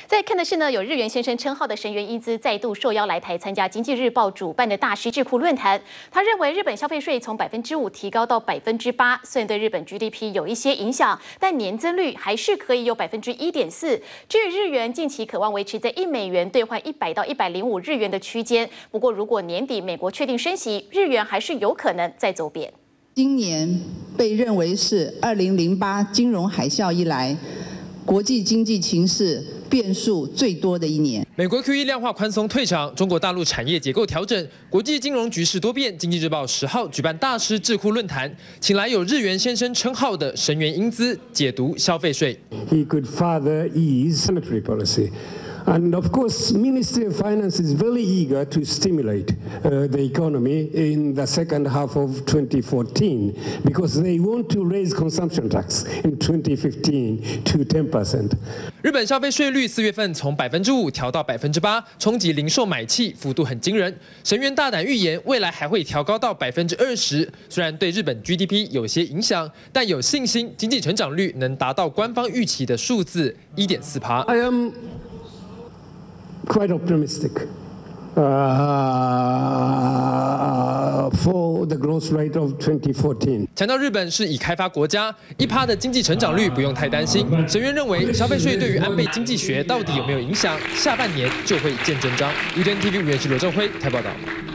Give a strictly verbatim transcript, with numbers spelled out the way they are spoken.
再看的是呢，有日元先生称号的神原英姿再度受邀来台参加《经济日报》主办的大师智库论坛。他认为日本消费税从百分之五提高到百分之八，虽然对日本 G D P 有一些影响，但年增率还是可以有百分之一点四。至于日元，近期渴望维持在一美元兑换一百到一百零五日元的区间。不过，如果年底美国确定升息，日元还是有可能再走贬。 今年被认为是二零零八金融海啸以来国际经济情势变数最多的一年。 美国 Q E 量化宽松退场，中国大陆产业结构调整，国际金融局势多变。经济日报十号举办大师智库论坛，请来有日元先生称号的神原英姿解读消费税。 He could further ease monetary policy. And of course, Ministry of Finance is very eager to stimulate uh, the economy in the second half of twenty fourteen because they want to raise consumption tax in twenty fifteen to ten percent. 日本消费税率四月份从百分之五调到百分之八，冲击零售买气，幅度很惊人。神原大胆预言，未来还会调高到百分之二十。虽然对日本 G D P 有些影响，但有信心经济成长率能达到官方预期的数字一点四趴。 I am quite optimistic uh, for the growth rate of twenty fourteen. 强调日本是已开发国家，一趴的经济成长率不用太担心。神原认为，消费税对于安倍经济学到底有没有影响，下半年就会见真章。U T N T V 五元是刘正辉台报道。